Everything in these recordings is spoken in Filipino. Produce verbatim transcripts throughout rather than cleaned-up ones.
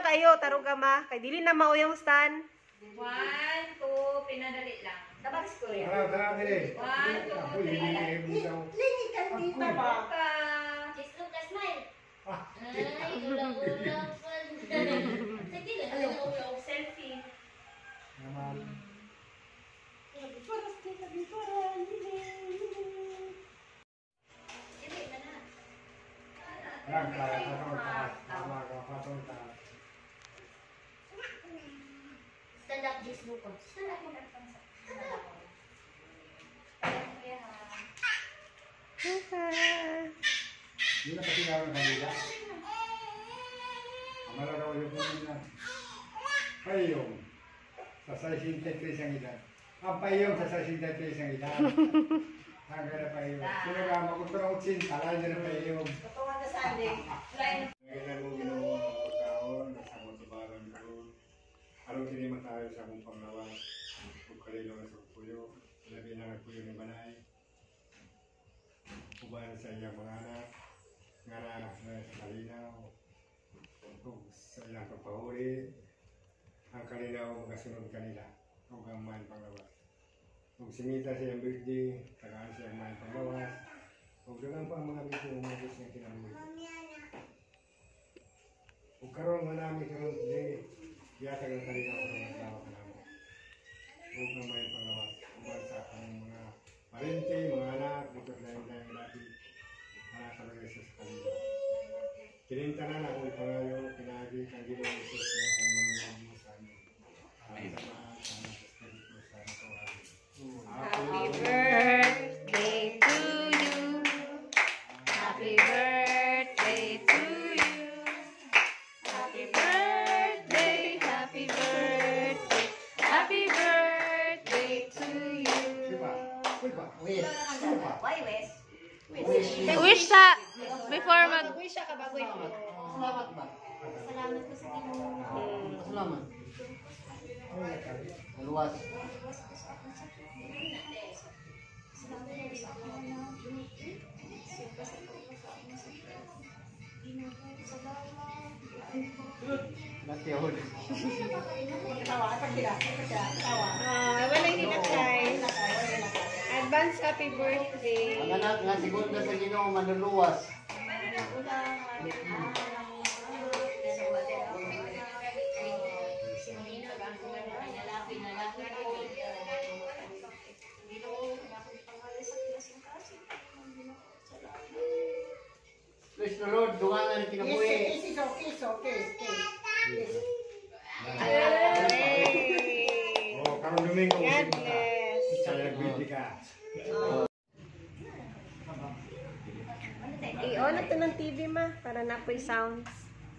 kayo, taruga ma. Kay dili na mao yung stand. One, two, pinadali lang. Dapat ko yan. Tara, tara, dili. One, two, three. Linig ka dito ba? Ka. Just look at smile. Ah, Ay, ulang-ulang. Sige lang, alam mo yung selfie. naman. Paras ka na dito. Sige, mana. Lang, kaya patong taas. Tama ka, patong taas. Stand up, just look up. Stand up, stand up. Hindi na kasi naroon kanila. Amala raw yung punin na. Payong. Sa sesenta-tres ang edad. Ang payong sa sesenta-tres ang edad. Hanggang na payong. Sino ka magkuturang utsin, talay na payong. Katungan na Sunday. Ngayon mo ginawa ang pagkaon, nasama sa barang doon. Araw tinima tayo sa akong panglawas. Kung kalilo na sa puyo, labi na ang puyo ni Banay. Ubahan sa iyang mga anak, nga na sa kalinaw. Kung sa ilang pagpahuli, ang kalinaw magasunod kanila. Kung ang main panglawas. Kung simita sa iyang birthday, tagaan sa iyang main panglawas. Kung doon pa ang mga bito, umabos niya kinabuhi. Kung karoon mo namin karoon today, yatag ang kalinaw ko ng asawa ka namin. Huwag na may pangawas. Huwag sa aking mga parente, mga anak, bukas na yung dahil natin. Anak talaga isa sa kalinaw. Kinintanan ako ipangayo, pinagi, kang ginawa isos na akong manunod mo sa amin. Ang samaan, sana sa spirito, sana sa oras. Happy birthday to you. Happy birthday to you. Happy birthday, happy birthday. Happy birthday to you. Sipa, sipa, wait, sipa. Why, Wes? Wish sa before mag Wish siya ka bago ito. Salamat ba? Salamat po sa Ginoo. Salamat. Maluwas. Natiyahod. Tawa, pag sila, pag sila, tawa. Ah, wala hindi na try. Advance happy birthday. Ang anak nga segunda sa Ginoo manluluwas. Praise the Lord, dungan na kinabuhi. Yes, yes, okay, it's okay, yes. Yay! Oh, karong Domingo. God bless. Saya birthday ka. I-on na to ng T V ma, para na po yung sounds.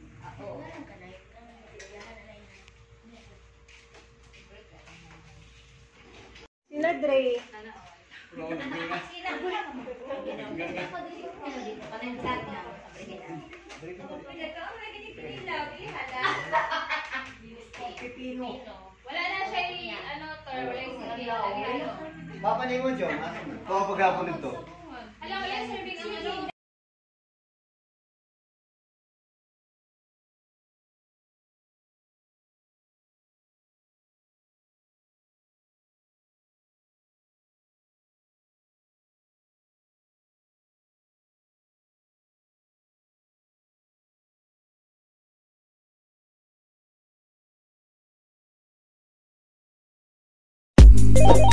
Sina Dre. Wala na siya yung ano, tor, wala yung serving. Papa ni mo, Jom. Kung paghapon nito. Alam, wala yung serving ang ano. Thank you.